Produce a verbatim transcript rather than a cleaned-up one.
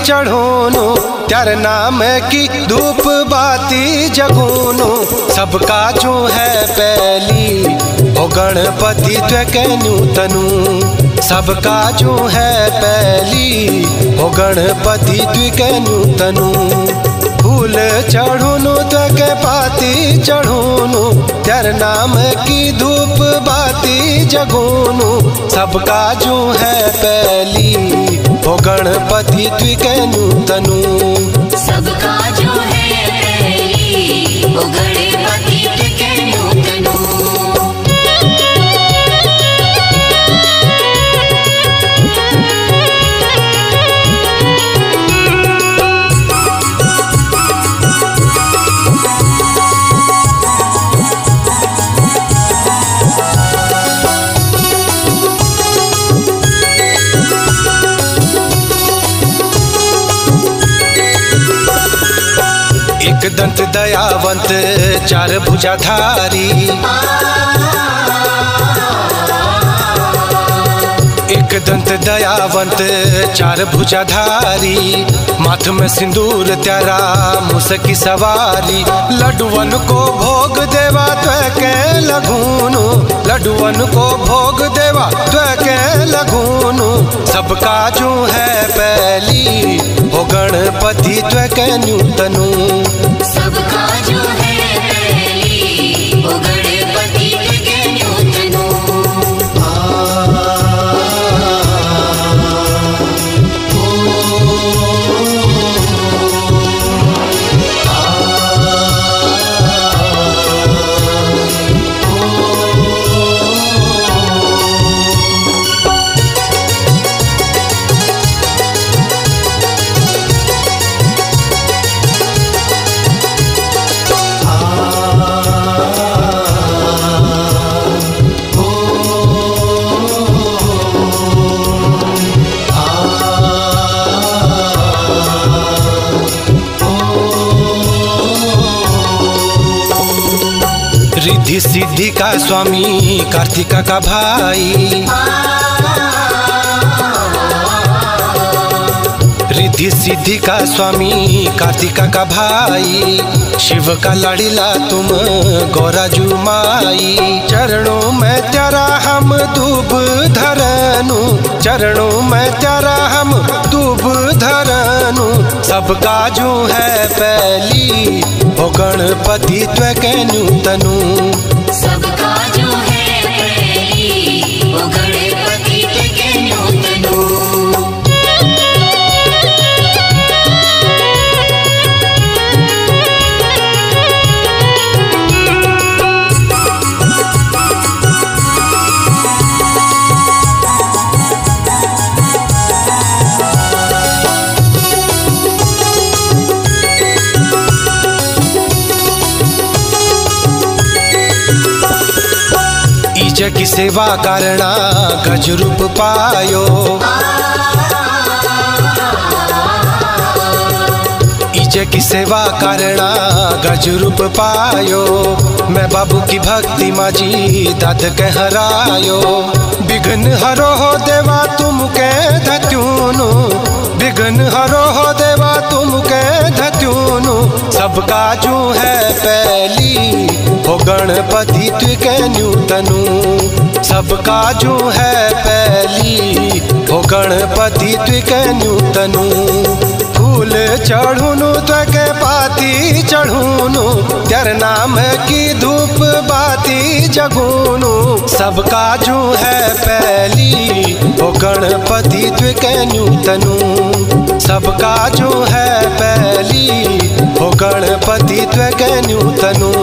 चढ़ूनु त्यार नाम की धूप बाती जगूनु। सबका जो है पहली ओ गणपति त्वे कहनु तनु। सबका जो है पहली ओ गणपति त्वे कहनु तनु। फूल चढ़ूनु त्वे पाती चढ़ूनु त्यार नाम की धूप बाती जगूनु। सबका जो है पहली ओ गणपति त्वे कहनु तनु। सबका जो है पहली ओ गणपति त्वे कहनु तनु। एक दंत दयावंत चार भुजाधारी। एक दंत दयावंत चार भुजाधारी। माथ में सिंदूर त्यारा मुसकी सवारी। लड्डुअन को भोग देवा त्वे के लगूनु। लड्डुअन को भोग देवा त्वे के लगूनु। सबका जो है पहली ओ गणपति त्वे कहनु तनु। सबका जो है पहली ओ गणपति त्वे कहनु तनु। रिद्धि सिद्धि का स्वामी कार्तिका का भाई। रिद्धि सिद्धि का स्वामी कार्तिका का भाई। शिव का लाड़ीला तुम गौराजू माई। चरणों में त्यारा हम दूब धरनु। चरणों में त्यारा हम दूब धरनु। सबका जो है पहली ओ गणपति त्वे कहनु तनु। सबका जो है पहली ओ गणपति त्वे कहनु तनु। ईज की सेवा करना गज रूप पायो। ईज की सेवा करना गज रूप पायो। मैं बाबू की भक्ति माजी दाद कहरायो। विघ्न हरो हो देवा तुम के धत्यूनु। विघ्न हरो हो देवा तुम के धत्यूनु। सबका जो है पहली ओ गणपति त्वे कहनु तनु। सबका जो है पहली ओ गणपति त्वे कहनु तनु। फूल चढ़ूनु त्वे पाती चढ़ूनु त्यार नाम की धूप बाती जगूनु। सबका जो है पहली ओ गणपति त्वे कहनु तनु। सबका जो है पहली ओ गणपति त्वे कहनु तनु।